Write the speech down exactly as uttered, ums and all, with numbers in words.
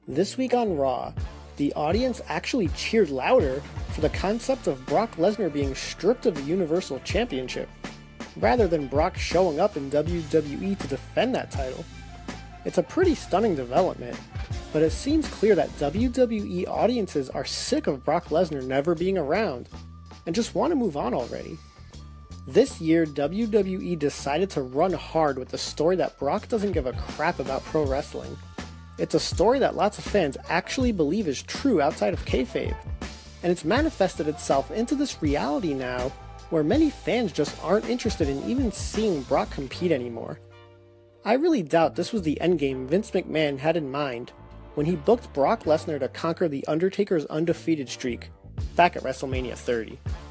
This week on Raw, the audience actually cheered louder for the concept of Brock Lesnar being stripped of the Universal Championship, rather than Brock showing up in W W E to defend that title. It's a pretty stunning development, but it seems clear that W W E audiences are sick of Brock Lesnar never being around, and just want to move on already. This year, W W E decided to run hard with the story that Brock doesn't give a crap about pro wrestling. It's a story that lots of fans actually believe is true outside of kayfabe, and it's manifested itself into this reality now where many fans just aren't interested in even seeing Brock compete anymore. I really doubt this was the endgame Vince McMahon had in mind when he booked Brock Lesnar to conquer The Undertaker's undefeated streak back at WrestleMania thirty.